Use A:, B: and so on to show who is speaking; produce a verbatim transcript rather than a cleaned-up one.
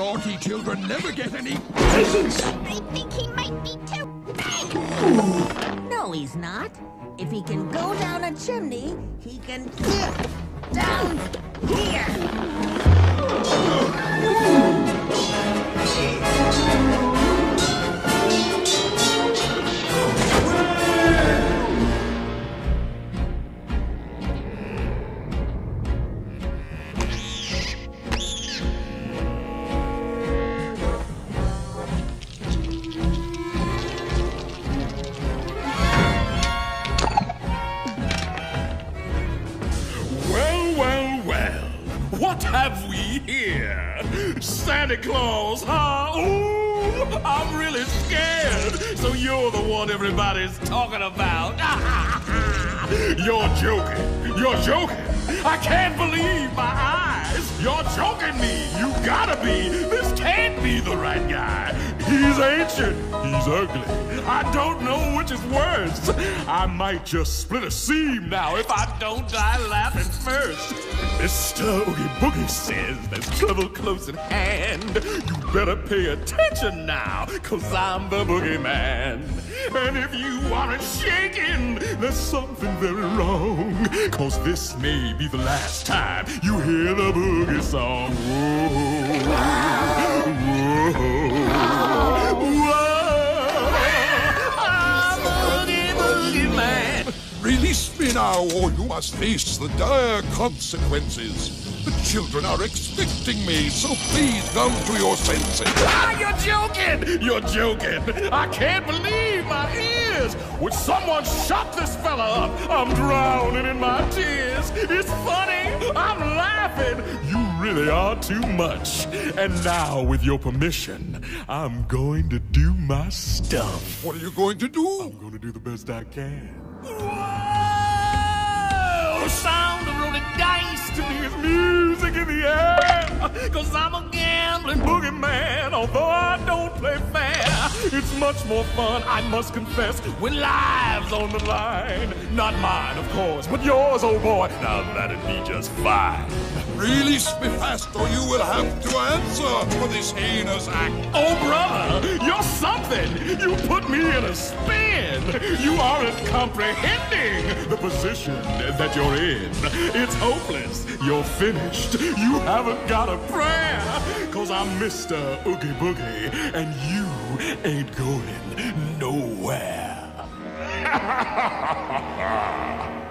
A: naughty children never get any presents.
B: I think he might be too big.
C: No, he's not. If he can go down a chimney, he can get down here.
D: What have we here? Santa Claus, huh? Ooh, I'm really scared. So you're the one everybody's talking about. You're joking. You're joking. I can't believe my eyes. You're joking me. You gotta be. This can't be the right guy. He's ancient. He's ugly. I don't know which is worse. I might just split a seam now if I don't die laughing first. Mister Oogie Boogie says there's trouble close at hand. You better pay attention now, cause I'm the boogeyman. And if you aren't shaking, there's something very wrong. Cause this may be the last time you hear the boogie song. Whoa, whoa, whoa. I'm Oogie Boogie Man.
A: Release me now, or you must face the dire consequences. The children are expecting me, so please come to your senses.
D: Ah, you're joking! You're joking! I can't believe my ears! Would someone shut this fella up? I'm drowning in my tears. It's funny. I'm laughing. You really are too much. And now, with your permission, I'm going to do my stuff.
A: What are you going to do?
D: I'm going to do the best I can. Whoa! Sound of rolling dice to me is music in the air. Cause I'm a gambling boogeyman, although I don't play fair. It's much more fun, I must confess, when lives on the line. Not mine, of course, but yours, oh boy. Now that'd be just fine.
A: Release me fast, or you will have to answer for this heinous act.
D: Oh, brother, you're something. You put me in a spin. You aren't comprehending the position that you're in. It's hopeless. You're finished. You haven't got a prayer. Cause I'm Mister Oogie Boogie, and you ain't going nowhere.